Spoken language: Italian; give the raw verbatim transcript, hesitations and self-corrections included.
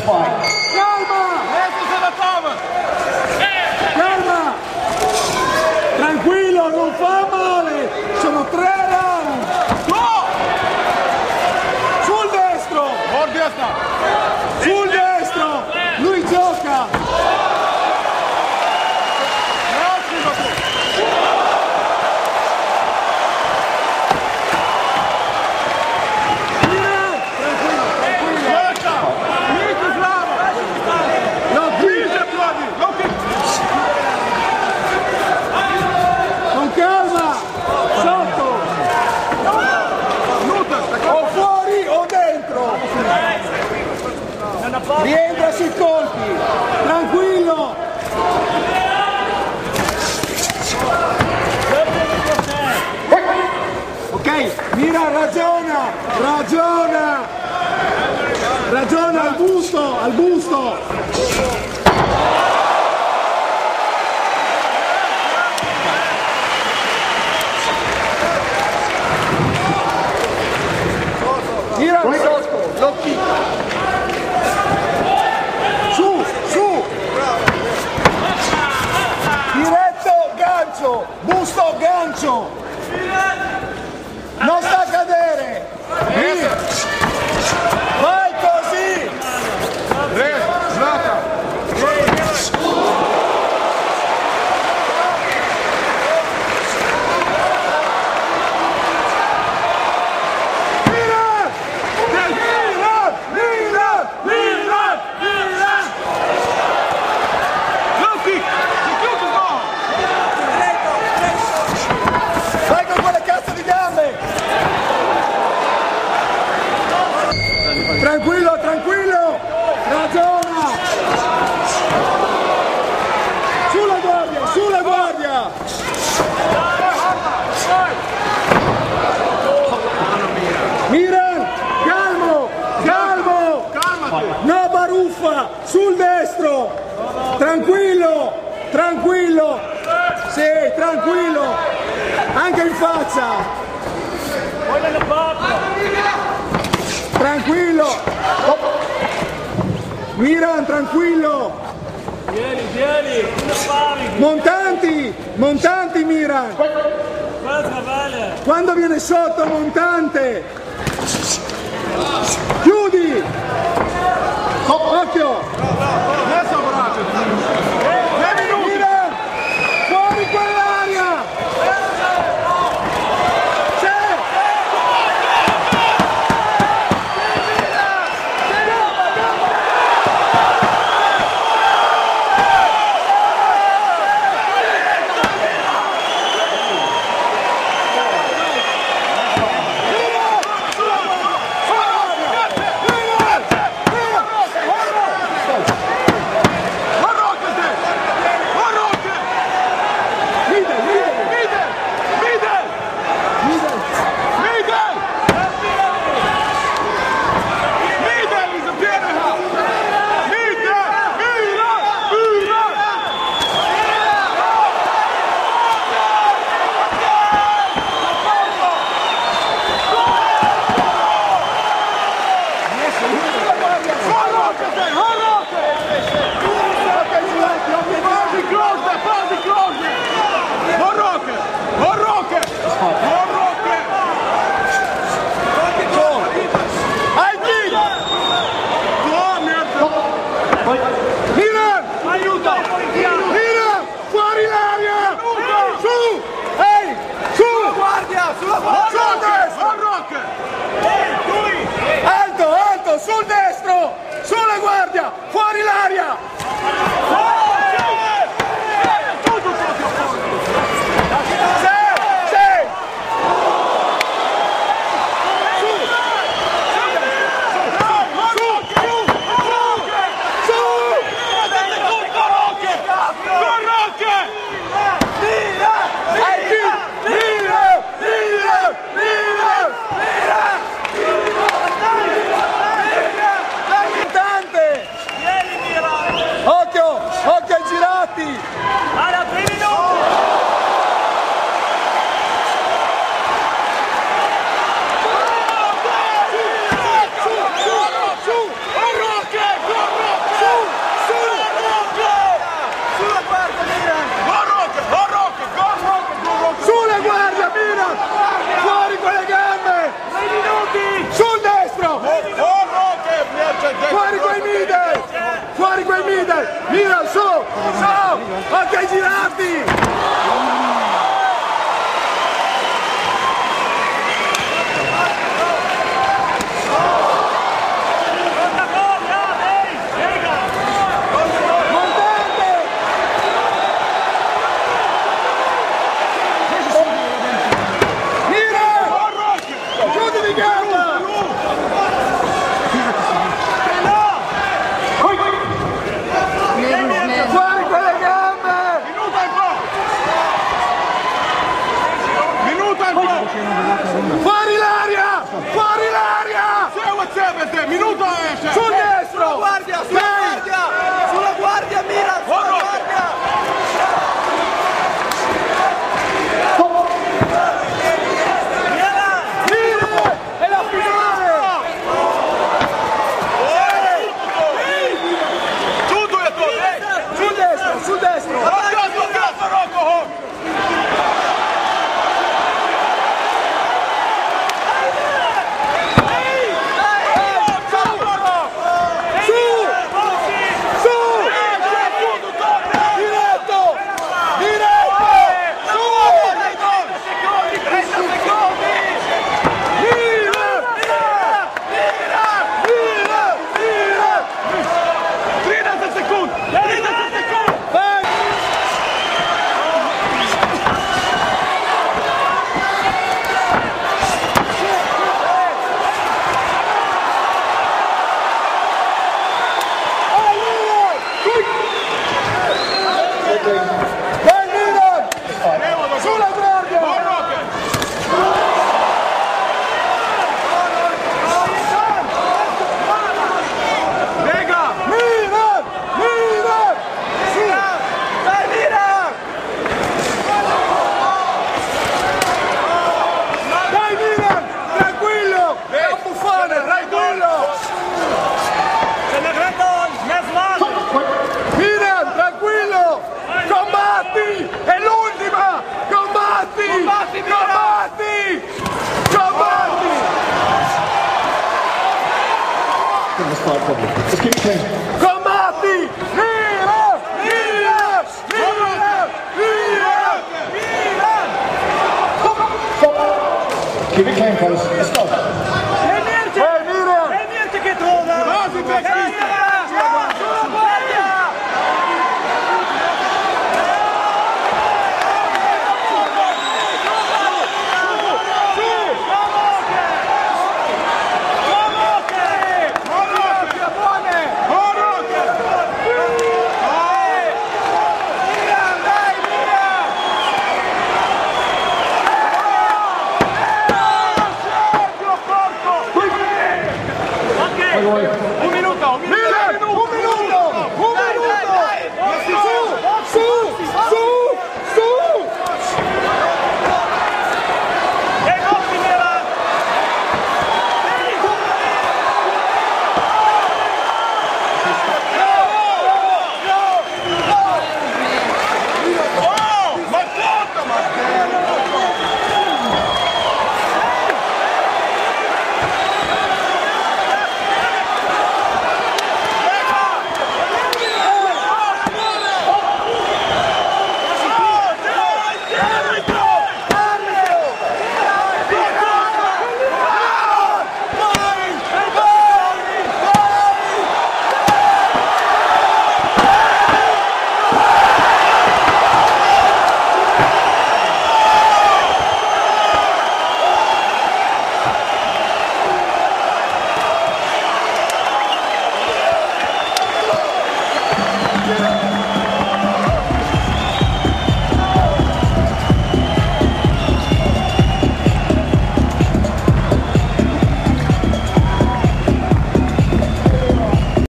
spike. Calma! Calma! Tranquillo, non fa male! Sono tre round! Go! Sul destro! Sul destro! Lui gioca! Rientra sui colpi, tranquillo. Ok, mira, ragiona, ragiona, ragiona al busto, al busto. Mira, l'occhio. Busto, gancio, non sta a cadere, vai così, tranquillo, tranquillo, ragiona, sulla guardia, sulla guardia, Miran, calmo, calmo, no baruffa, sul destro, tranquillo, tranquillo, sì, tranquillo, anche in faccia. Tranquillo! Miran, tranquillo! Vieni, vieni! Montanti! Montanti, Miran! Quando viene sotto, montante! Chiudi! Occhio! Miran! Fuori quell'aria! Miran! Aiuto! Miran! Fuori l'aria! Su! Ehi! Su! Sulla guardia! Sulla guardia! Sul destro! Alto, alto! Sul destro! Sulla guardia! Fuori l'aria! fuori quei middle, Milan su, su, anche ai girati! Fuori l'aria! Fuori l'aria! Minuto esce! Sul destro! Sulla guardia! Sulla guardia! Sulla guardia Milan! Sulla guardia! Milan! È la finale! Tutto è tutto! Sul destro! Sul destro! Cazzo, cazzo, Rocco! Vai Milan! Sulla guardia! Lega! Milan! Milan! Dai Milan! Dai Milan! Tranquillo! È un buffone! Tranquillo! Milan! Tranquillo! Combatti! È l'ultima! Combatti! Combatti, Milan! Combatti! Combatti! Let's keep it clean. Combatti! Milan! Milan! Milan! Milan! Milan! Keep it clean, fellas. Let's go.